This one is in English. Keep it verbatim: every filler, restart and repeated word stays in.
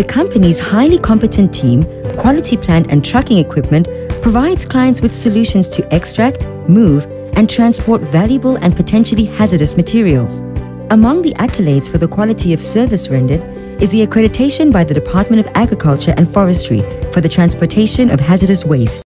The company's highly competent team, quality plant and tracking equipment provides clients with solutions to extract, move, and transport valuable and potentially hazardous materials. Among the accolades for the quality of service rendered is the accreditation by the Department of Agriculture and Forestry for the transportation of hazardous waste.